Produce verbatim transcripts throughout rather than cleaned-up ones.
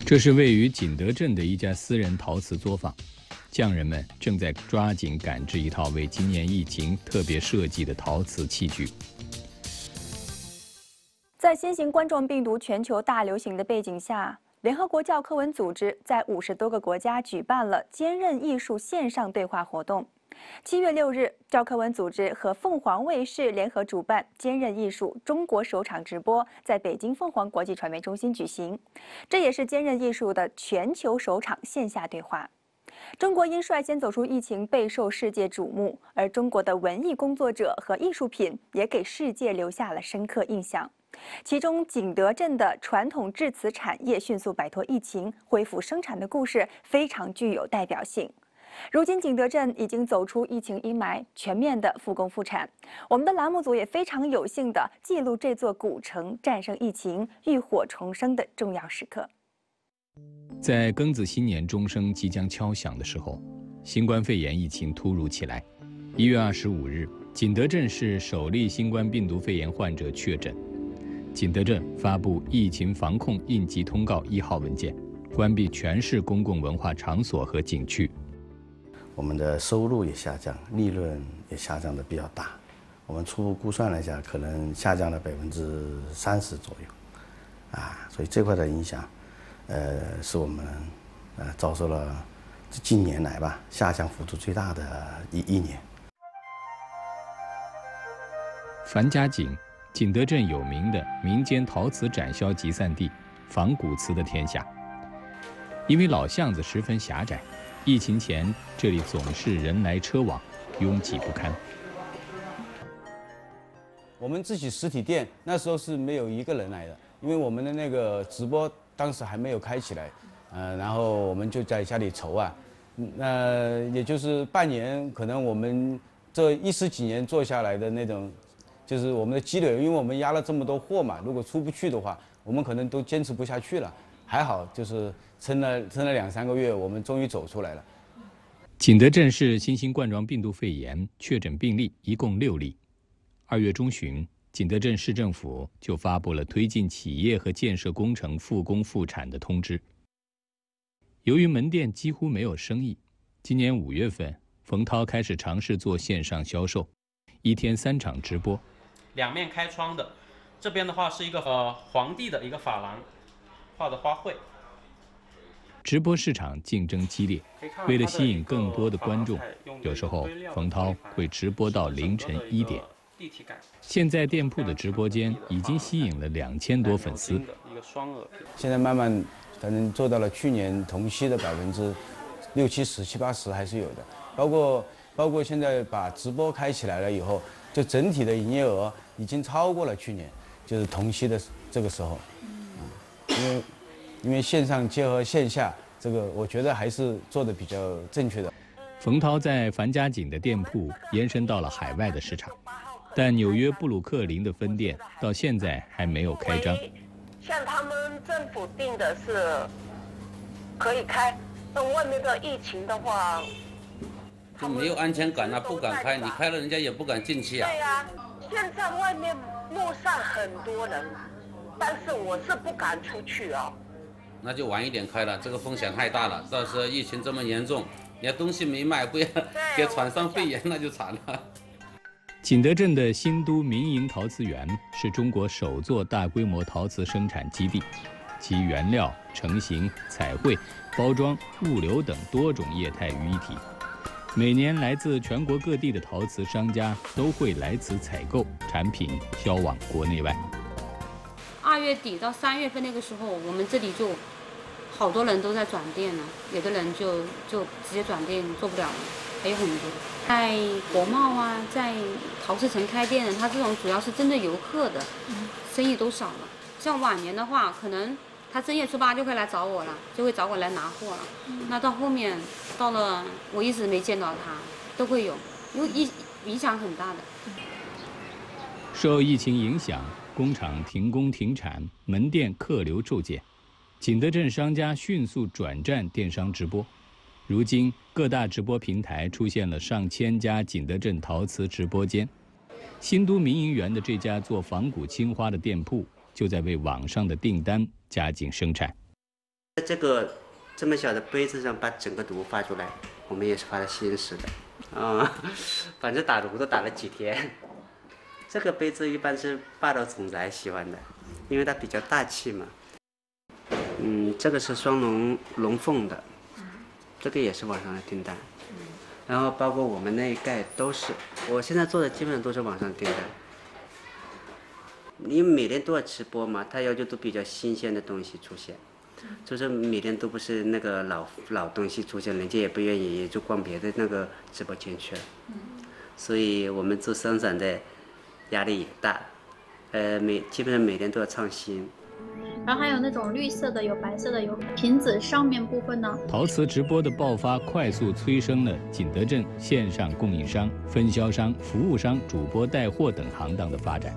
这是位于景德镇的一家私人陶瓷作坊，匠人们正在抓紧赶制一套为今年疫情特别设计的陶瓷器具。 在新型冠状病毒全球大流行的背景下，联合国教科文组织在五十多个国家举办了坚韧艺术线上对话活动。七月六日，教科文组织和凤凰卫视联合主办坚韧艺术中国首场直播，在北京凤凰国际传媒中心举行。这也是坚韧艺术的全球首场线下对话。中国因率先走出疫情备受世界瞩目，而中国的文艺工作者和艺术品也给世界留下了深刻印象。其中，景德镇的传统制瓷产业迅速摆脱疫情、恢复生产的故事非常具有代表性。如今，景德镇已经走出疫情阴霾，全面的复工复产。我们的栏目组也非常有幸地记录这座古城战胜疫情、浴火重生的重要时刻。 在庚子新年钟声即将敲响的时候，新冠肺炎疫情突如其来。一月二十五日，景德镇市首例新冠病毒肺炎患者确诊。景德镇发布疫情防控应急通告一号文件，关闭全市公共文化场所和景区。 我们的收入也下降，利润也下降的比较大。我们初步估算了一下，可能下降了百分之三十左右，啊，所以这块的影响，呃，是我们呃遭受了近年来吧下降幅度最大的一一年。 樊家井，景德镇有名的民间陶瓷展销集散地，仿古瓷的天下。因为老巷子十分狭窄，疫情前这里总是人来车往，拥挤不堪。 我们自己实体店那时候是没有一个人来的，因为我们的那个直播当时还没有开起来，呃，然后我们就在家里筹啊，那、呃、也就是半年，可能我们这一十几年做下来的那种，就是我们的积累，因为我们压了这么多货嘛，如果出不去的话，我们可能都坚持不下去了。还好，就是撑了撑了两三个月，我们终于走出来了。 景德镇市新型冠状病毒肺炎确诊病例一共六例。二月中旬，景德镇市政府就发布了推进企业和建设工程复工复产的通知。由于门店几乎没有生意，今年五月份，冯涛开始尝试做线上销售，一天三场直播。 两面开窗的，这边的话是一个呃皇帝的一个珐琅画的花卉。 直播市场竞争激烈，为了吸引更多的观众，有时候冯涛会直播到凌晨一点。现在店铺的直播间已经吸引了两千多粉丝。 现在慢慢，反正做到了去年同期的百分之六七十、七八十还是有的。包括包括现在把直播开起来了以后，就整体的营业额已经超过了去年，就是同期的这个时候。嗯，因为因为线上结合线下，这个我觉得还是做的比较正确的。 冯涛在樊家井的店铺延伸到了海外的市场，但纽约布鲁克林的分店到现在还没有开张。 像他们政府定的是可以开，那外面的疫情的话， 就没有安全感啊，不敢开，你开了人家也不敢进去啊。 对呀、啊，现在外面路上很多人，但是我是不敢出去哦。 那就晚一点开了，这个风险太大了，到时候疫情这么严重，你要东西没卖，不要给传上肺炎，那就惨了。 景德镇的新都民营陶瓷园是中国首座大规模陶瓷生产基地，其原料、成型、彩绘、包装、物流等多种业态于一体。每年来自全国各地的陶瓷商家都会来此采购，产品销往国内外。 二月底到三月份那个时候，我们这里就好多人都在转店了，有的人就就直接转店做不了了，还有很多在国贸啊，在陶瓷城开店的，他这种主要是针对游客的，生意都少了。像往年的话，可能他正月初八就会来找我了，就会找我来拿货了。那到后面到了，我一直没见到他，都会有，因为影影响很大的。 受疫情影响，工厂停工停产，门店客流骤减，景德镇商家迅速转战电商直播。如今，各大直播平台出现了上千家景德镇陶瓷直播间。新都民营园的这家做仿古青花的店铺，就在为网上的订单加紧生产。 这个这么小的杯子上把整个炉发出来，我们也是花了心思的啊、嗯，反正打炉都打了几天。这个杯子一般是霸道总裁喜欢的，因为它比较大气嘛。嗯，这个是双龙龙凤的，这个也是网上的订单。然后包括我们那一盖都是，我现在做的基本上都是网上订单。因为每天都要直播嘛，他要求都比较新鲜的东西出现，就是每天都不是那个老老东西出现，人家也不愿意，也就逛别的那个直播间去了。所以我们做生产的压力也大，呃，每基本上每天都要创新。 然后还有那种绿色的，有白色的，有瓶子上面部分呢。 陶瓷直播的爆发，快速催生了景德镇线上供应商、分销商、服务商、主播带货等行当的发展。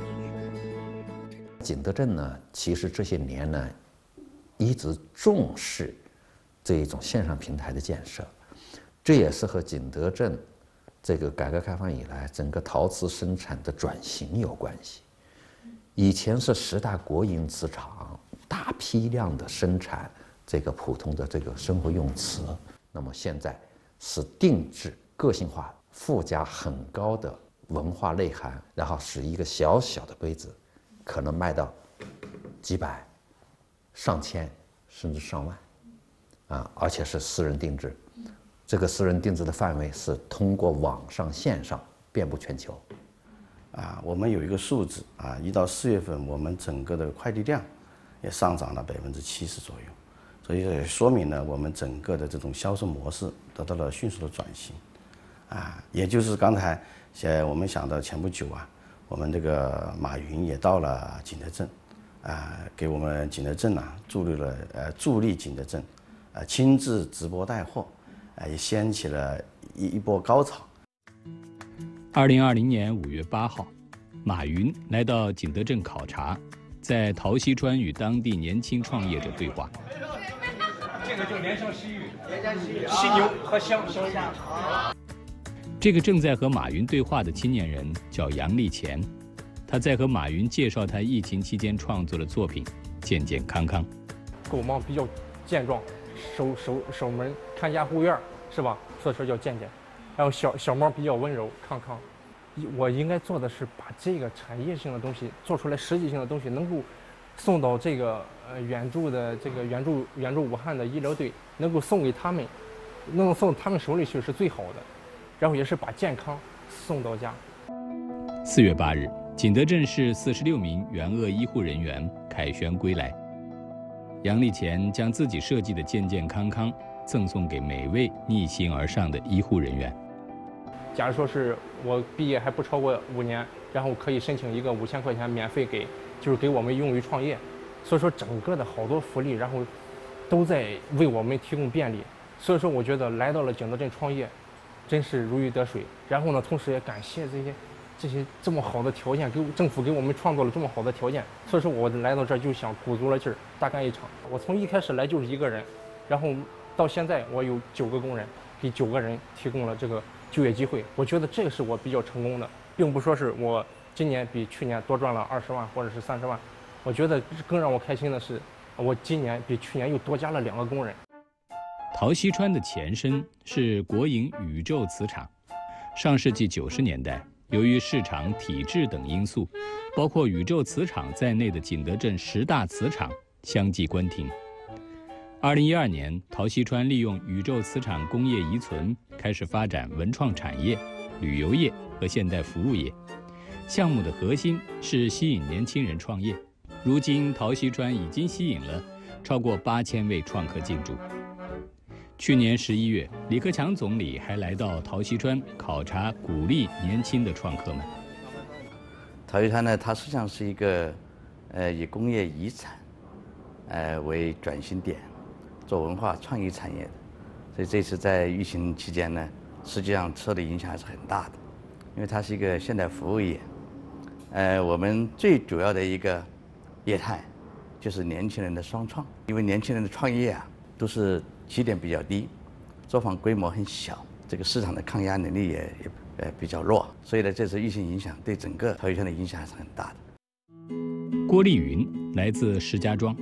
景德镇呢，其实这些年呢，一直重视这一种线上平台的建设，这也是和景德镇这个改革开放以来整个陶瓷生产的转型有关系。以前是十大国营瓷厂大批量的生产这个普通的这个生活用瓷，那么现在是定制、个性化、附加很高的文化内涵，然后使一个小小的杯子可能卖到几百、上千甚至上万，啊，而且是私人定制。这个私人定制的范围是通过网上、线上遍布全球。 啊，我们有一个数字啊，一到四月份，我们整个的快递量也上涨了百分之七十左右，所以也说明了我们整个的这种销售模式得到了迅速的转型。啊，也就是刚才呃我们想到前不久啊，我们这个马云也到了景德镇，啊，给我们景德镇啊助力了呃助力景德镇，呃亲自直播带货，啊也掀起了一一波高潮。 二零二零年五月八号，马云来到景德镇考察，在陶溪川与当地年轻创业者对话。 这个就怜香惜玉，犀牛和香相遇。 这个正在和马云对话的青年人叫杨立乾，他在和马云介绍他疫情期间创作的作品《健健康康》。 狗毛比较健壮，守守守门看家护院是吧？所以说叫健健。然后小小猫比较温柔康康，我应该做的是把这个产业性的东西做出来，实际性的东西能够送到这个呃援助的这个援助援助武汉的医疗队，能够送给他们，能送他们手里去是最好的，然后也是把健康送到家。 四月八日，景德镇市四十六名援鄂医护人员凯旋归来，杨立乾将自己设计的健健康康赠送给每位逆行而上的医护人员。 假如说是我毕业还不超过五年，然后可以申请一个五千块钱免费给，就是给我们用于创业。所以说整个的好多福利，然后都在为我们提供便利。所以说我觉得来到了景德镇创业，真是如鱼得水。然后呢，同时也感谢这些这些这么好的条件，给政府给我们创造了这么好的条件。所以说我来到这儿就想鼓足了劲儿大干一场。我从一开始来就是一个人，然后到现在我有九个工人，给九个人提供了这个就业机会。我觉得这个是我比较成功的，并不说是我今年比去年多赚了二十万或者是三十万。我觉得更让我开心的是，我今年比去年又多加了两个工人。 陶溪川的前身是国营宇宙瓷厂，上世纪九十年代，由于市场、体制等因素，包括宇宙瓷厂在内的景德镇十大瓷厂相继关停。二零一二年，陶溪川利用宇宙瓷厂工业遗存，开始发展文创产业、旅游业和现代服务业。项目的核心是吸引年轻人创业。如今，陶溪川已经吸引了超过八千位创客进驻。去年十一月，李克强总理还来到陶溪川考察，鼓励年轻的创客们。 陶溪川呢，它实际上是一个，呃，以工业遗产，呃为转型点，做文化创意产业的。所以这次在疫情期间呢，实际上受的影响还是很大的，因为它是一个现代服务业。呃，我们最主要的一个业态就是年轻人的双创，因为年轻人的创业啊，都是起点比较低，作坊规模很小，这个市场的抗压能力也也呃比较弱，所以呢，这次疫情影响对整个陶溪川的影响还是很大的。 郭丽云来自石家庄，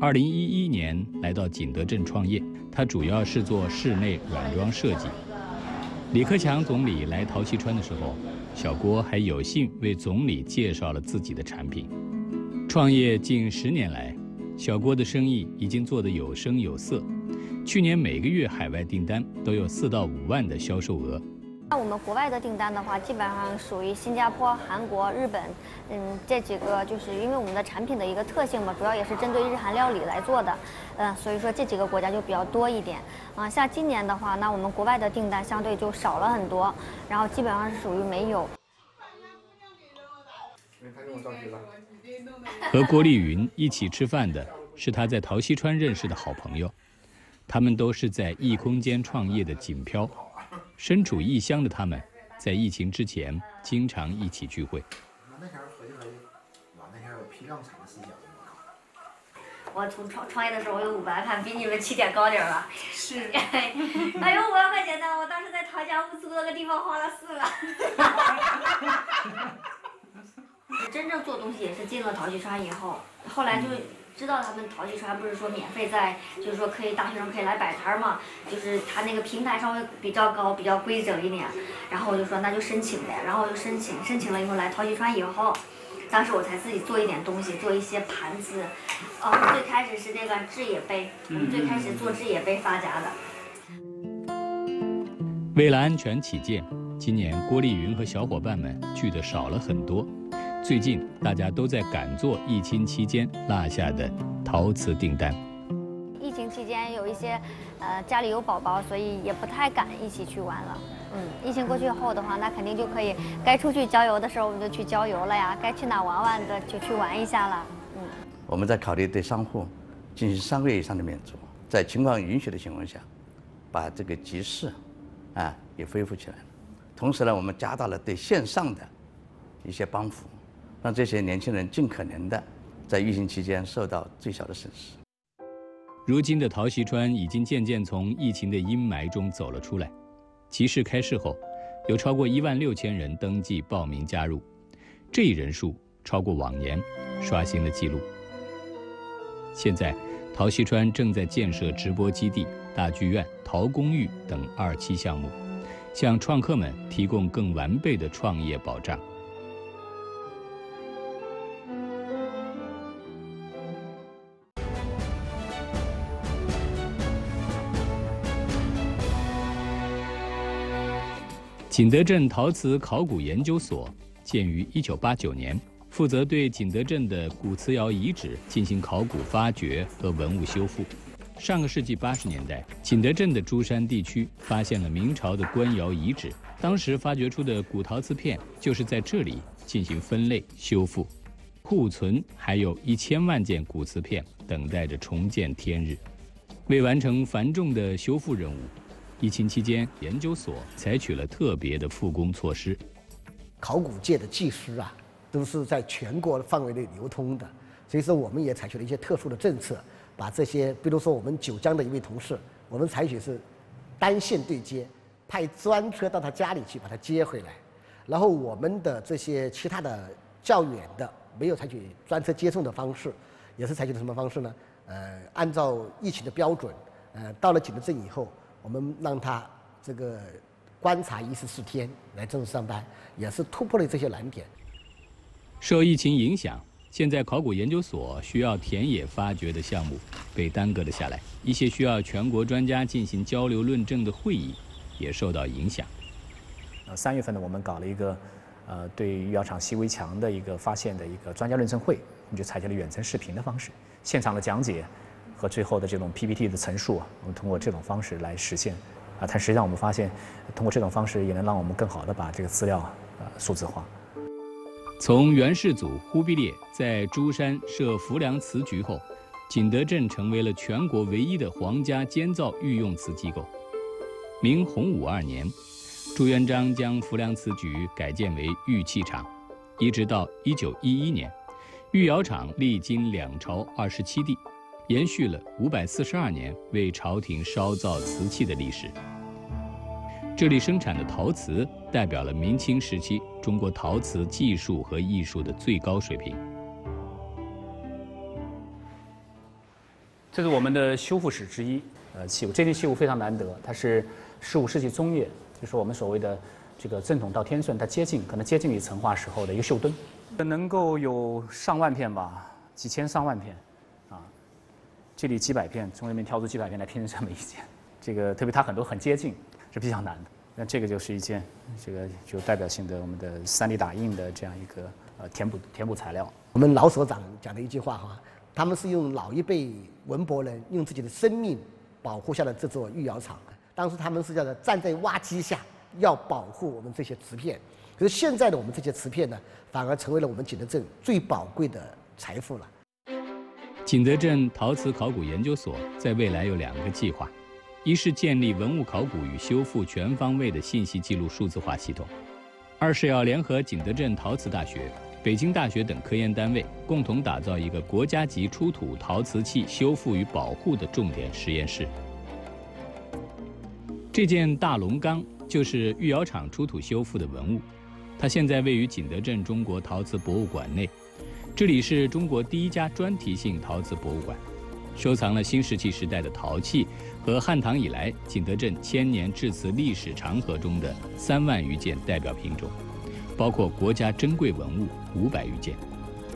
二零一一年来到景德镇创业，他主要是做室内软装设计。李克强总理来陶溪川的时候，小郭还有幸为总理介绍了自己的产品。创业近十年来，小郭的生意已经做得有声有色，去年每个月海外订单都有四到五万的销售额。 那我们国外的订单的话，基本上属于新加坡、韩国、日本，嗯，这几个就是因为我们的产品的一个特性嘛，主要也是针对日韩料理来做的，嗯，所以说这几个国家就比较多一点。啊，像今年的话，那我们国外的订单相对就少了很多，然后基本上是属于没有。 和郭丽云一起吃饭的是他在陶溪川认识的好朋友，他们都是在异空间创业的锦漂。身处异乡的他们，在疫情之前经常一起聚会。 我从创创业的时候，我有五百块，比你们起点高点了。是。哎呦，五万块钱呢！我当时在陶家屋租了个地方，花了四万。真正做东西也是进了陶溪川以后，后来就。知道他们陶溪川不是说免费在，就是说可以大学生可以来摆摊嘛，就是他那个平台稍微比较高，比较规整一点，然后我就说那就申请呗，然后我就申请，申请了以后来陶溪川以后，当时我才自己做一点东西，做一些盘子，哦，最开始是那个制野杯，我们最开始做制野杯发家的。 为了安全起见，今年郭丽云和小伙伴们聚的少了很多。最近大家都在赶做疫情期间落下的陶瓷订单。 疫情期间有一些，呃，家里有宝宝，所以也不太敢一起去玩了。嗯，疫情过去后的话，那肯定就可以，该出去郊游的时候我们就去郊游了呀，该去哪玩玩的就去玩一下了。嗯， 我们在考虑对商户进行三个月以上的免租，在情况允许的情况下，把这个集市，啊，也恢复起来了。同时呢，我们加大了对线上的一些帮扶。让这些年轻人尽可能的在疫情期间受到最小的损失。 如今的陶溪川已经渐渐从疫情的阴霾中走了出来。集市开市后，有超过一万六千人登记报名加入，这一人数超过往年，刷新了纪录。现在，陶溪川正在建设直播基地、大剧院、陶公寓等二期项目，向创客们提供更完备的创业保障。景德镇陶瓷考古研究所建于一九八九年，负责对景德镇的古瓷窑遗址进行考古发掘和文物修复。上个世纪八十年代，景德镇的珠山地区发现了明朝的官窑遗址，当时发掘出的古陶瓷片就是在这里进行分类修复，库存还有一千万件古瓷片等待着重见天日。为完成繁重的修复任务，疫情期间，研究所采取了特别的复工措施。 考古界的技师啊，都是在全国范围内流通的，所以说我们也采取了一些特殊的政策，把这些，比如说我们九江的一位同事，我们采取是单线对接，派专车到他家里去把他接回来，然后我们的这些其他的较远的没有采取专车接送的方式，也是采取的什么方式呢？呃，按照疫情的标准，呃，到了景德镇以后。我们让他这个观察一十四天来正式上班，也是突破了这些难点。 受疫情影响，现在考古研究所需要田野发掘的项目被耽搁了下来，一些需要全国专家进行交流论证的会议也受到影响。 呃，三月份呢，我们搞了一个呃对玉窑厂西围墙的一个发现的一个专家论证会，我们就采取了远程视频的方式，现场的讲解。和最后的这种 P P T 的陈述啊，我们通过这种方式来实现，啊，但实际上我们发现，通过这种方式也能让我们更好的把这个资料呃数字化。 从元世祖忽必烈在珠山设浮梁瓷局后，景德镇成为了全国唯一的皇家监造御用瓷机构。明洪武二年，朱元璋将浮梁瓷局改建为玉器厂，一直到一九一一年，玉窑厂历经两朝二十七帝。延续了五百四十二年为朝廷烧造瓷器的历史。这里生产的陶瓷代表了明清时期中国陶瓷技术和艺术的最高水平。 这是我们的修复史之一，呃，器物。这件器物非常难得，它是十五世纪中叶，就是我们所谓的这个正统到天顺，它接近可能接近于成化时候的一个绣墩，能够有上万片吧，几千上万片，啊，这里几百片，从里面挑出几百片来拼成这么一件。这个特别它很多很接近，是比较难的。那这个就是一件这个具有代表性的我们的三 D 打印的这样一个呃填补填补材料。 我们老所长讲的一句话哈，他们是用老一辈文博人用自己的生命保护下了这座御窑厂。当时他们是叫做站在挖机下，要保护我们这些瓷片。可是现在的我们这些瓷片呢，反而成为了我们景德镇最宝贵的财富了。 景德镇陶瓷考古研究所在未来有两个计划，一是建立文物考古与修复全方位的信息记录数字化系统，二是要联合景德镇陶瓷大学、北京大学等科研单位，共同打造一个国家级出土陶瓷器修复与保护的重点实验室。这件大龙缸就是御窑厂出土修复的文物，它现在位于景德镇中国陶瓷博物馆内，这里是中国第一家专题性陶瓷博物馆，收藏了新石器时代的陶器和汉唐以来景德镇千年制瓷历史长河中的三万余件代表品种，包括国家珍贵文物五百余件。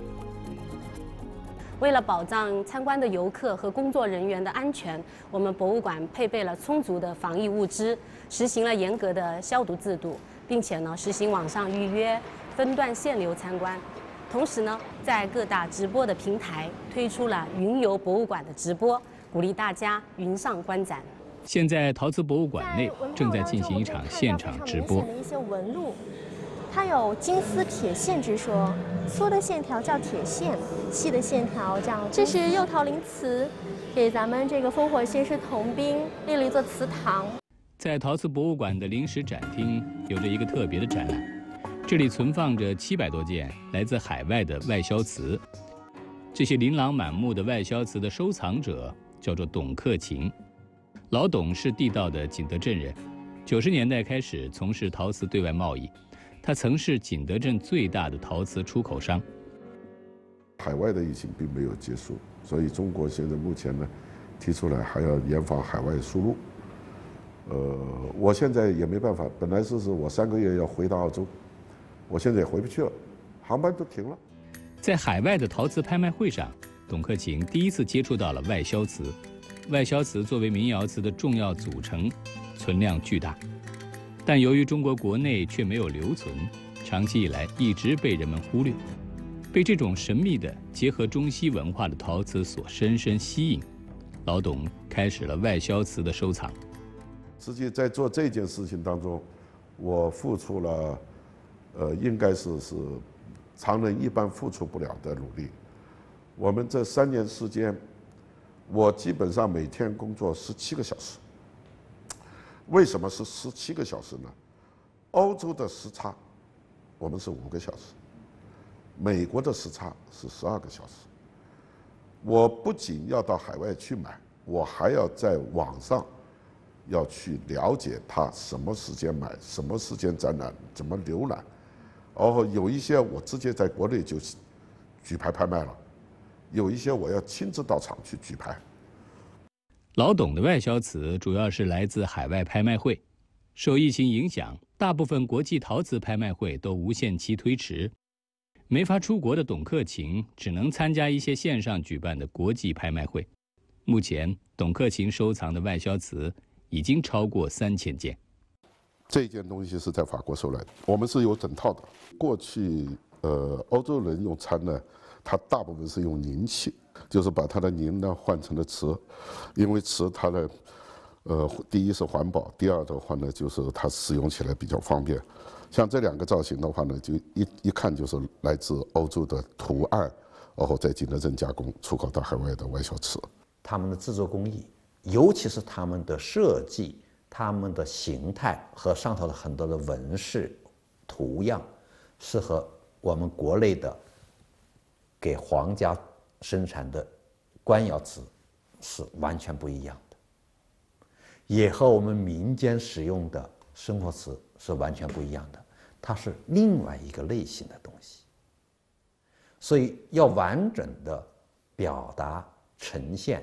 为了保障参观的游客和工作人员的安全，我们博物馆配备了充足的防疫物资，实行了严格的消毒制度，并且呢实行网上预约、分段限流参观。同时呢，在各大直播的平台推出了云游博物馆的直播，鼓励大家云上观展。 现在陶瓷博物馆内正在进行一场现场直播。 的一些纹路，它有金丝铁线之说，粗的线条叫铁线，细的线条叫。这是釉陶陵瓷，给咱们这个烽火先师童兵立了一座祠堂。 在陶瓷博物馆的临时展厅有着一个特别的展览。这里存放着七百多件来自海外的外销瓷，这些琳琅满目的外销瓷的收藏者叫做董克勤。老董是地道的景德镇人，九十年代开始从事陶瓷对外贸易，他曾是景德镇最大的陶瓷出口商。 海外的疫情并没有结束，所以中国现在目前呢，提出来还要严防海外输入。呃，我现在也没办法，本来是是我三个月要回到澳洲。我现在也回不去了，航班都停了。 在海外的陶瓷拍卖会上，董克勤第一次接触到了外销瓷。外销瓷作为民窑瓷的重要组成，存量巨大，但由于中国国内却没有留存，长期以来一直被人们忽略。被这种神秘的结合中西文化的陶瓷所深深吸引，老董开始了外销瓷的收藏。 实际在做这件事情当中，我付出了。呃，应该是是常人一般付出不了的努力。我们这三年时间，我基本上每天工作十七个小时。为什么是十七个小时呢？欧洲的时差，我们是五个小时；美国的时差是十二个小时。我不仅要到海外去买，我还要在网上要去了解它什么时间买，什么时间展览，怎么浏览。然后有一些我直接在国内就举牌拍卖了，有一些我要亲自到场去举牌。 老董的外销瓷主要是来自海外拍卖会，受疫情影响，大部分国际陶瓷拍卖会都无限期推迟，没法出国的董克勤只能参加一些线上举办的国际拍卖会。目前，董克勤收藏的外销瓷已经超过三千件。 这件东西是在法国收来的，我们是有整套的。过去，呃，欧洲人用餐呢，它大部分是用凝器，就是把它的凝呢换成了瓷，因为瓷它的，呃，第一是环保，第二的话呢，就是它使用起来比较方便。像这两个造型的话呢，就一一看就是来自欧洲的图案，然后在景德镇加工，出口到海外的外销瓷。 他们的制作工艺，尤其是他们的设计。他们的形态和上头的很多的纹饰、图样，是和我们国内的给皇家生产的官窑瓷是完全不一样的，也和我们民间使用的生活瓷是完全不一样的，它是另外一个类型的东西。所以要完整的表达呈现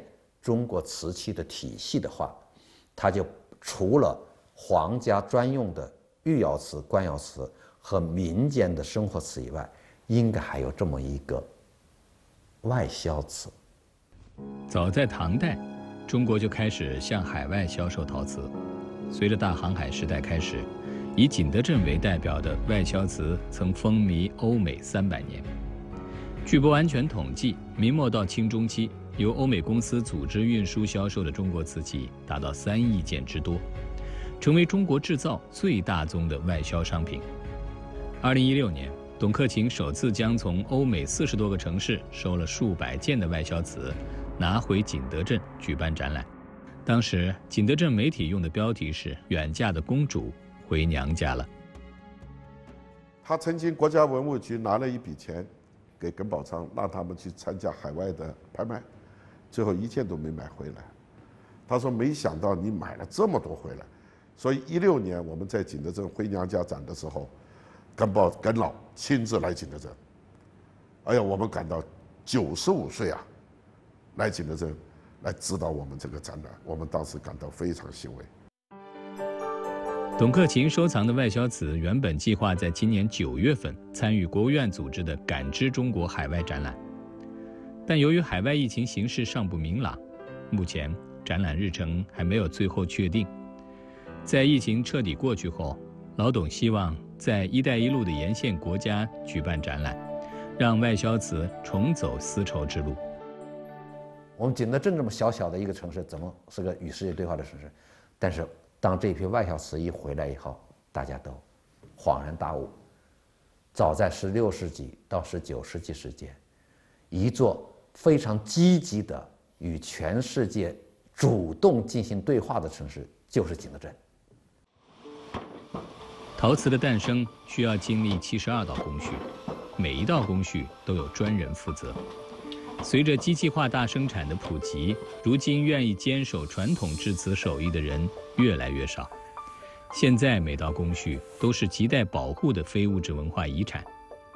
中国瓷器的体系的话，它就除了皇家专用的御窑瓷、官窑瓷和民间的生活瓷以外，应该还有这么一个外销瓷。 早在唐代，中国就开始向海外销售陶瓷。随着大航海时代开始，以景德镇为代表的外销瓷曾风靡欧美三百年。据不完全统计，明末到清中期，由欧美公司组织运输销售的中国瓷器达到三亿件之多，成为中国制造最大宗的外销商品。二零一六年，董克勤首次将从欧美四十多个城市收了数百件的外销瓷，拿回景德镇举办展览。当时景德镇媒体用的标题是“远嫁的公主回娘家了”。 他曾经国家文物局拿了一笔钱给耿宝昌，让他们去参加海外的拍卖，最后一件都没买回来。他说没想到你买了这么多回来，所以一六年我们在景德镇回娘家展的时候，耿宝耿老亲自来景德镇，哎呀，我们感到九十五岁啊，来景德镇来指导我们这个展览，我们当时感到非常欣慰。 董克勤收藏的外销瓷原本计划在今年九月份参与国务院组织的“感知中国”海外展览，但由于海外疫情形势尚不明朗，目前展览日程还没有最后确定。在疫情彻底过去后，老董希望在“一带一路”的沿线国家举办展览，让外销瓷重走丝绸之路。 我们景德镇这么小小的一个城市，怎么是个与世界对话的城市？但是当这批外销瓷一回来以后，大家都恍然大悟。早在十六世纪到十九世纪时间，一座非常积极的与全世界主动进行对话的城市就是景德镇。 陶瓷的诞生需要经历七十二道工序，每一道工序都有专人负责。随着机器化大生产的普及，如今愿意坚守传统制瓷手艺的人越来越少。现在每道工序都是亟待保护的非物质文化遗产。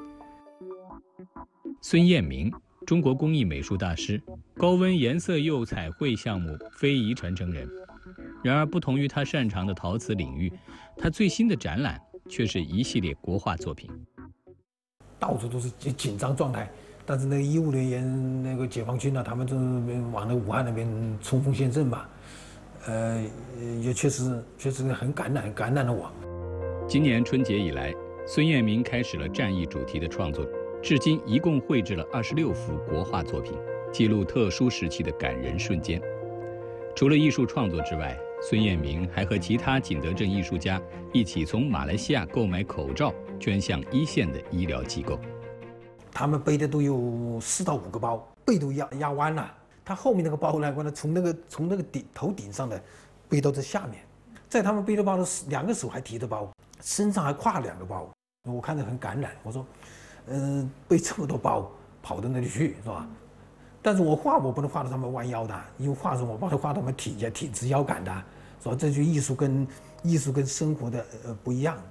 孙彦明，中国工艺美术大师，高温颜色釉彩绘项目非遗传承人。然而，不同于他擅长的陶瓷领域，他最新的展览却是一系列国画作品。 到处都是紧张状态。但是那个医务人员、那个解放军呢、啊，他们就往那武汉那边冲锋陷阵嘛，呃，也确实确实很感染，感染了我。 今年春节以来，孙彦明开始了战役主题的创作，至今一共绘制了二十六幅国画作品，记录特殊时期的感人瞬间。除了艺术创作之外，孙彦明还和其他景德镇艺术家一起从马来西亚购买口罩，捐向一线的医疗机构。 他们背的都有四到五个包，背都压压弯了。他后面那个包呢，完从那个从那个顶头顶上的背到这下面，在他们背的包的两个手还提着包，身上还挎两个包，我看着很感染。我说，嗯、呃，背这么多包跑到那里去是吧？但是我画我不能画到他们弯腰的，因为画时候我帮他画他们挺下挺直腰杆的，是吧？这就艺术跟艺术跟生活的呃不一样。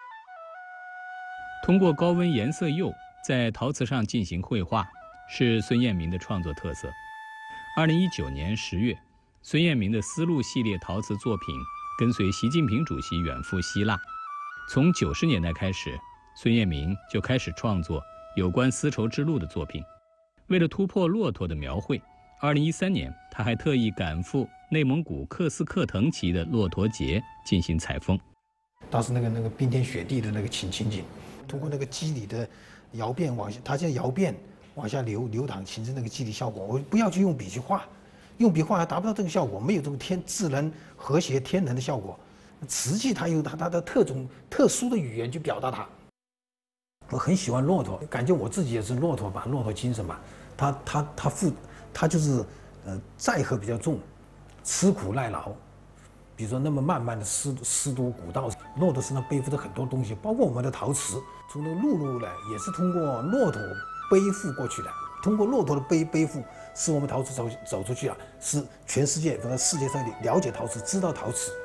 通过高温颜色釉在陶瓷上进行绘画，是孙彦明的创作特色。二零一九年十月，孙彦明的丝路系列陶瓷作品跟随习近平主席远赴希腊。从九十年代开始，孙彦明就开始创作有关丝绸之路的作品。为了突破骆驼的描绘，二零一三年他还特意赶赴内蒙古克斯克腾旗的骆驼节进行采风。 当时那个那个冰天雪地的那个情情景，通过那个肌理的窑变往下，它现在窑变往下流流淌，形成那个肌理效果。我不要去用笔去画，用笔画还达不到这个效果，没有这种天自然和谐天然的效果。瓷器它有它它的特种特殊的语言去表达它。我很喜欢骆驼，感觉我自己也是骆驼吧，骆驼精神吧。它它它负它就是呃载荷比较重，吃苦耐劳。比如说那么漫漫的丝丝多古道，骆驼身上背负着很多东西，包括我们的陶瓷，从那个陆路来也是通过骆驼背负过去的。通过骆驼的背背负，使我们陶瓷走走出去啊，是全世界和世界上了解陶瓷，知道陶瓷。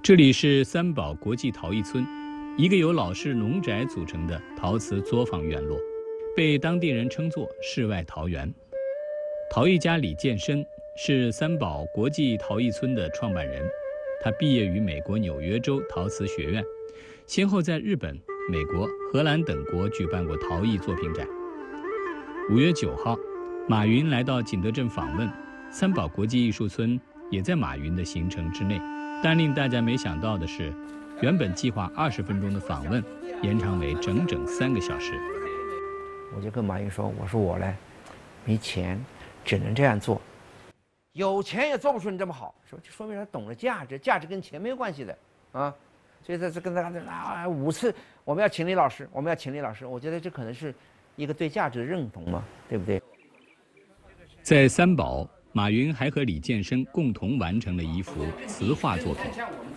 这里是三宝国际陶艺村，一个由老式农宅组成的陶瓷作坊院落，被当地人称作世外桃源。陶艺家李建深是三宝国际陶艺村的创办人，他毕业于美国纽约州陶瓷学院，先后在日本、美国、荷兰等国举办过陶艺作品展。五月九号，马云来到景德镇访问，三宝国际艺术村也在马云的行程之内。但令大家没想到的是，原本计划二十分钟的访问，延长为整整三个小时。 我就跟马云说：“我说我呢，没钱，只能这样做。有钱也做不出你这么好。说就说明他懂了价值，价值跟钱没有关系的啊。所以这次跟他啊五次，我们要请李老师，我们要请李老师。我觉得这可能是一个对价值的认同嘛，对不对？” 在三宝，马云还和李建深共同完成了一幅瓷画作品。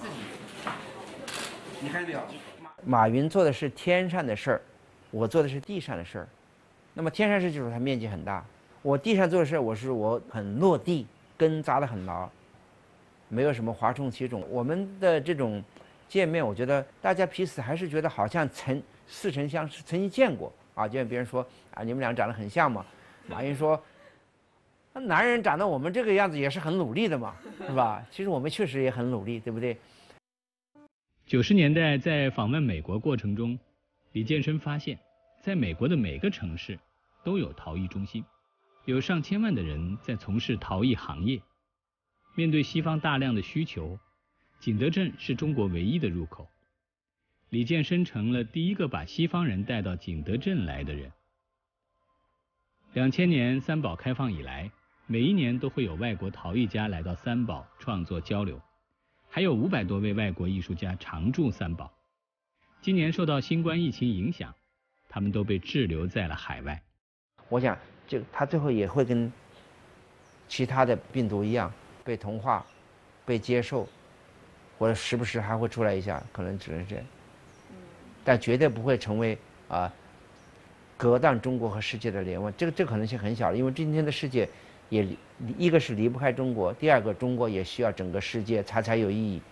你看到没有？马云做的是天上的事儿，我做的是地上的事儿。那么天上事就是它面积很大，我地上做的事儿，我是我很落地，根扎得很牢，没有什么哗众取宠。我们的这种见面，我觉得大家彼此还是觉得好像曾似曾相识，曾经见过啊。就像别人说啊，你们俩长得很像嘛。马云说。那男人长得我们这个样子也是很努力的嘛，是吧？其实我们确实也很努力，对不对？ 九十年代在访问美国过程中，李建深发现，在美国的每个城市都有陶艺中心，有上千万的人在从事陶艺行业。面对西方大量的需求，景德镇是中国唯一的入口。李建深成了第一个把西方人带到景德镇来的人。两千年三宝开放以来，每一年都会有外国陶艺家来到三宝创作交流，还有五百多位外国艺术家常驻三宝。今年受到新冠疫情影响，他们都被滞留在了海外。 我想，这他最后也会跟其他的病毒一样，被同化、被接受，或者时不时还会出来一下，可能只能这样，但绝对不会成为啊、呃、隔断中国和世界的连网。这个这个可能性很小了，因为今天的世界也一个是离不开中国，第二个中国也需要整个世界才才有意义。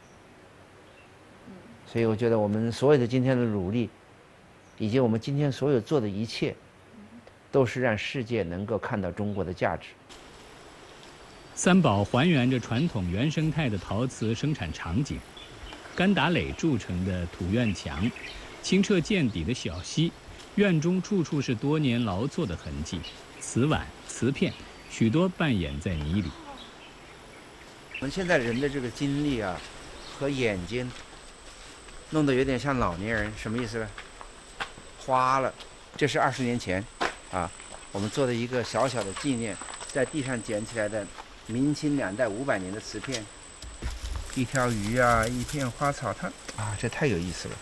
所以我觉得我们所有的今天的努力，以及我们今天所有做的一切，都是让世界能够看到中国的价值。 三宝还原着传统原生态的陶瓷生产场景，干打垒筑成的土院墙，清澈见底的小溪，院中处处是多年劳作的痕迹，瓷碗、瓷片，许多扮演在泥里。 我们现在人的这个精力啊，和眼睛，弄得有点像老年人，什么意思呢？花了。这是二十年前，啊，我们做的一个小小的纪念，在地上捡起来的明清两代五百年的瓷片，一条鱼啊，一片花草，它啊，这太有意思了。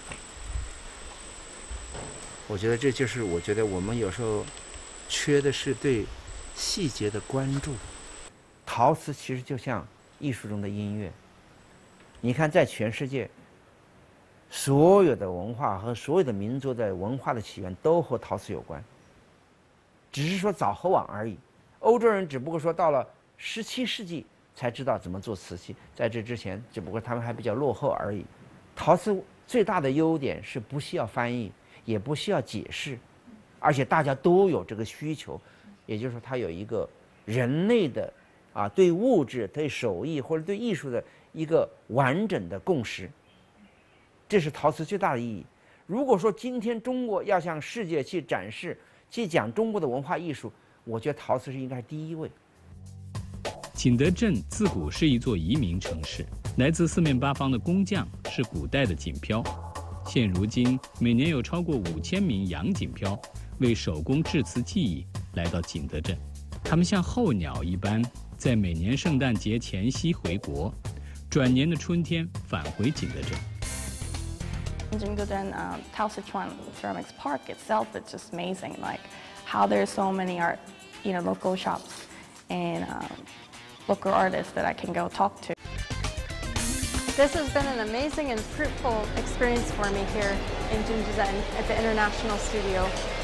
我觉得这就是我觉得我们有时候缺的是对细节的关注。陶瓷其实就像艺术中的音乐，你看在全世界，所有的文化和所有的民族的文化的起源都和陶瓷有关，只是说早和晚而已。欧洲人只不过说到了十七世纪才知道怎么做瓷器，在这之前只不过他们还比较落后而已。陶瓷最大的优点是不需要翻译，也不需要解释，而且大家都有这个需求，也就是说它有一个人类的啊对物质、对手艺或者对艺术的一个完整的共识。这是陶瓷最大的意义。如果说今天中国要向世界去展示、去讲中国的文化艺术，我觉得陶瓷是应该是第一位。 景德镇自古是一座移民城市，来自四面八方的工匠是古代的锦漂。现如今，每年有超过五千名洋锦漂为手工制瓷技艺来到景德镇。他们像候鸟一般，在每年圣诞节前夕回国，转年的春天返回景德镇。 Jingdezhen um, Tao Sichuan Ceramics Park itself, it's just amazing, like how there's so many art, you know, local shops and um, local artists that I can go talk to. This has been an amazing and fruitful experience for me here in Jingdezhen at the International Studio.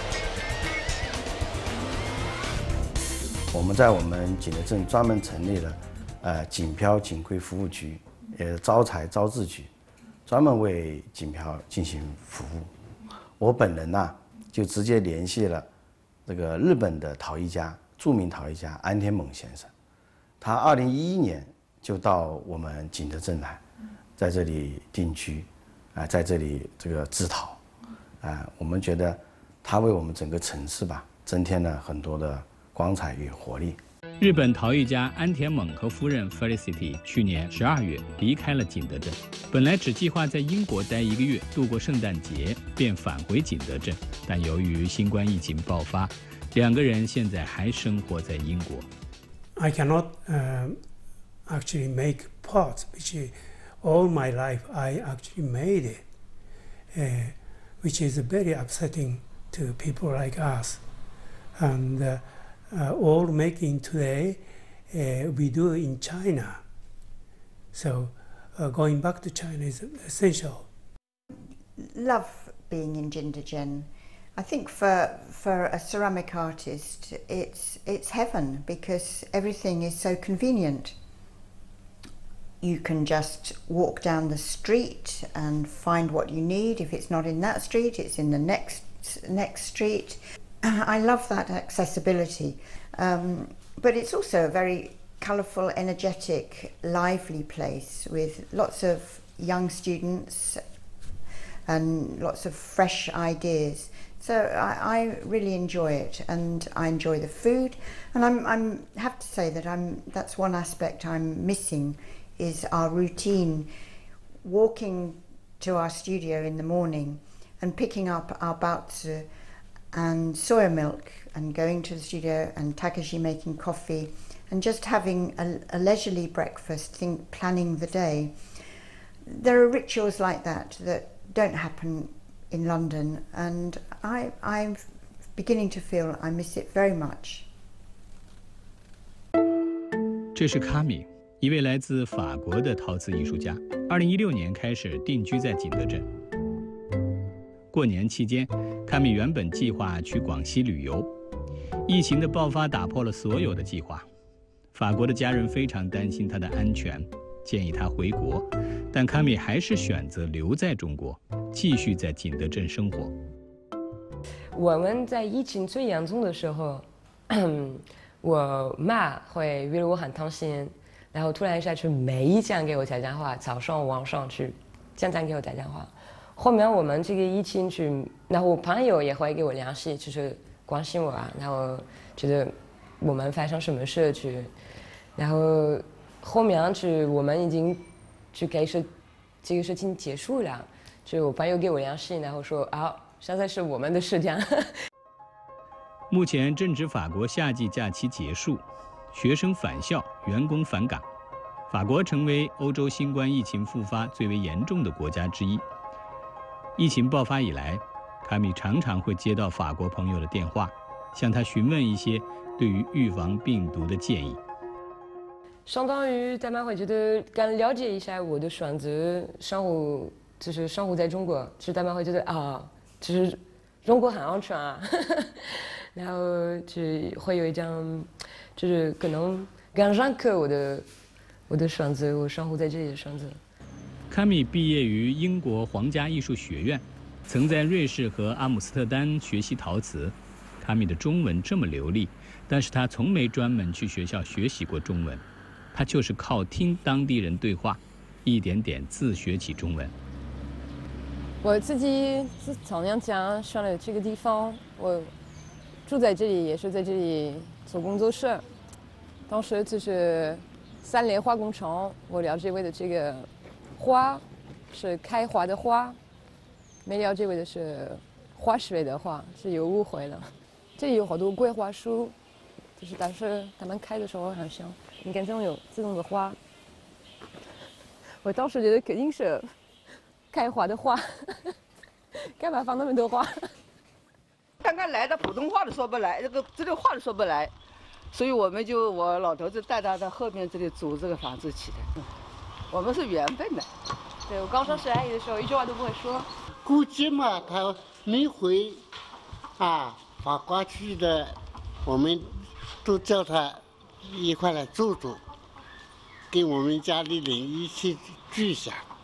我们在我们景德镇专门成立了呃锦漂锦绘服务局，呃招才招智局。 专门为锦漂进行服务。我本人呢，就直接联系了这个日本的陶艺家，著名陶艺家安田猛先生。他二零一一年就到我们景德镇来，在这里定居，啊，在这里这个制陶，啊，我们觉得他为我们整个城市吧，增添了很多的光彩与活力。 日本陶艺家安田猛和夫人 Felicity 去年十二月离开了景德镇，本来只计划在英国待一个月度过圣诞节，便返回景德镇，但由于新冠疫情爆发，两个人现在还生活在英国。 I cannot um, actually make pots, which is, all my life I actually made it, uh, which is very upsetting to people like us. And uh, uh, all making today uh, we do in China. So uh, going back to China is essential. Love being in Jindagen. I think for for a ceramic artist, it's it's heaven because everything is so convenient. You can just walk down the street and find what you need. If it's not in that street, it's in the next next street. I love that accessibility, um, but it's also a very colourful, energetic, lively place with lots of young students and lots of fresh ideas. So I, I really enjoy it, and I enjoy the food. And I'm, I'm have to say that I'm that's one aspect I'm missing, is our routine, walking to our studio in the morning and picking up our baozi and soya milk and going to the studio, and Takashi making coffee and just having a, a leisurely breakfast, think, planning the day. There are rituals like that that don't happen in London, and I, I'm beginning to feel I miss it very much. 这是卡米，一位来自法国的陶瓷艺术家。二零一六年开始定居在景德镇。过年期间，卡米原本计划去广西旅游，疫情的爆发打破了所有的计划。法国的家人非常担心他的安全，建议他回国，但卡米还是选择留在中国，继续在景德镇生活。 我们在疫情最严重的时候，我妈会为了我很担心，然后突然一下去每一天给我打电话，早上晚上去经常给我打电话。后面我们这个疫情去，然后我朋友也会给我联系，就是关心我啊，然后觉得我们发生什么事去，然后后面去我们已经就开始这个事情结束了，就我朋友给我联系，然后说啊，现在是我们的时间。 目前正值法国夏季假期结束，学生返校，员工返岗，法国成为欧洲新冠疫情复发最为严重的国家之一。疫情爆发以来，卡米常常会接到法国朋友的电话，向他询问一些对于预防病毒的建议。 相当于他们会觉得更了解一下我的选择，生活就是生活在中国，就是他们会觉得啊，就是中国很安全啊，然后就会有一种，就是可能更认可我的我的选择，我生活在这里的选择。 卡米毕业于英国皇家艺术学院，曾在瑞士和阿姆斯特丹学习陶瓷。卡米的中文这么流利，但是他从没专门去学校学习过中文，他就是靠听当地人对话，一点点自学起中文。 我自己是从年前选了这个地方，我住在这里，也是在这里做工作室。当时就是三联花工程，我了解为的这个花是开花的花，没了解为的是花水的花，是有误会的。这里有好多桂花树，就是但是它们开的时候很香，你看这种有这种的花，我当时觉得肯定是开花的花，干嘛放那么多花？ 刚刚来的普通话都说不来，这个这个话都说不来，所以我们就我老头子带他到后面这里租这个房子起的。我们是缘分的。 对，我刚上学阿姨的时候，一句话都不会说。 估计嘛，他没回啊，法国去的，我们都叫他一块来住住，跟我们家里人一起聚一下。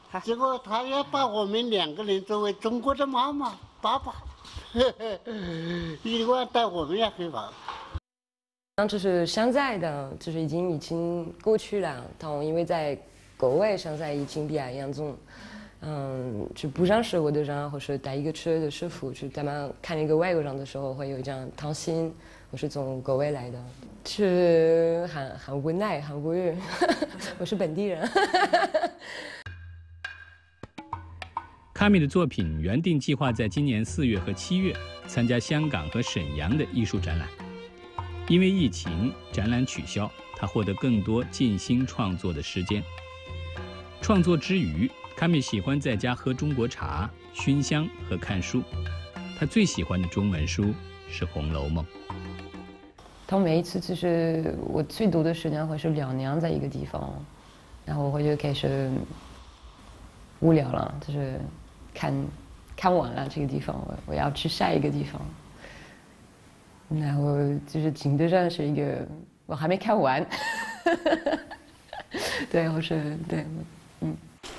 结果他也把我们两个人作为中国的妈妈、爸爸，一个带我们也很好。 就是现在的，就是已经已经过去了。但因为在国外，现在疫情比较严重，嗯，就不认识我的人，或是第一个去的师傅，就他们看一个外国人的时候，会有一种担心。我是从国外来的，是很很无奈，很无语。我是本地人。 卡米的作品原定计划在今年四月和七月参加香港和沈阳的艺术展览。因为疫情，展览取消，他获得更多静心创作的时间。创作之余，卡米喜欢在家喝中国茶、熏香和看书。他最喜欢的中文书是《红楼梦》。 他每一次就是我最多的时间会是两年在一个地方，然后我就开始无聊了，就是看看完了这个地方，我我要去下一个地方。然后就是景德镇是一个我还没看完，对，我是对，嗯。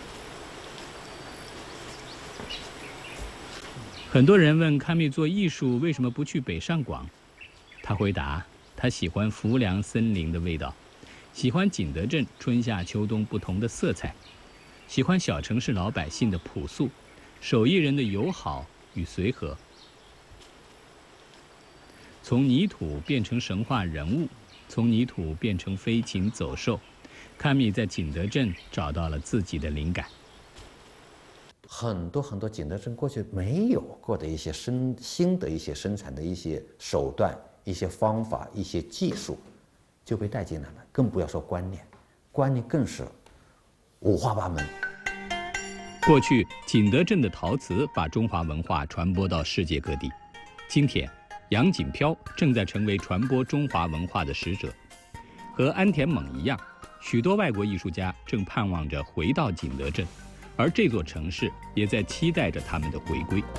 很多人问卡米做艺术为什么不去北上广，他回答：他喜欢浮梁森林的味道，喜欢景德镇春夏秋冬不同的色彩，喜欢小城市老百姓的朴素，手艺人的友好与随和。从泥土变成神话人物，从泥土变成飞禽走兽，卡米在景德镇找到了自己的灵感。 很多很多景德镇过去没有过的一些生新的一些生产的一些手段、一些方法、一些技术，就被带进来了。更不要说观念，观念更是五花八门。 过去景德镇的陶瓷把中华文化传播到世界各地，今天杨锦飘正在成为传播中华文化的使者。和安田猛一样，许多外国艺术家正盼望着回到景德镇，而这座城市也在期待着他们的回归。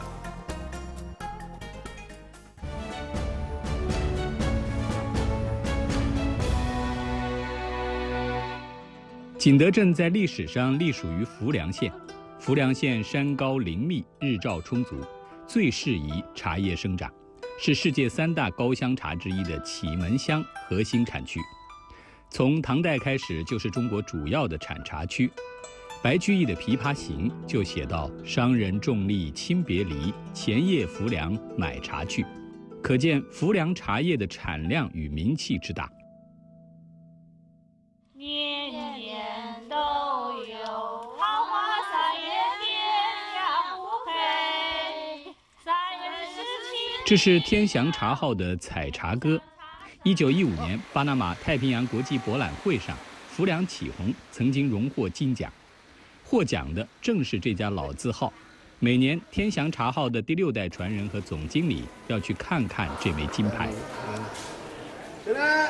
景德镇在历史上隶属于浮梁县，浮梁县山高林密，日照充足，最适宜茶叶生长，是世界三大高香茶之一的启门乡核心产区。从唐代开始就是中国主要的产茶区。白居易的《琵琶行》就写到：商人重利亲别离，前夜浮梁买茶去。可见浮梁茶叶的产量与名气之大。 年年都有桃花三月鸳鸯不配，三月十七。 这是天祥茶号的采茶歌。一九一五年，巴拿马太平洋国际博览会上，浮梁启宏曾经荣获金奖。获奖的正是这家老字号。每年天祥茶号的第六代传人和总经理要去看看这枚金牌。 进来，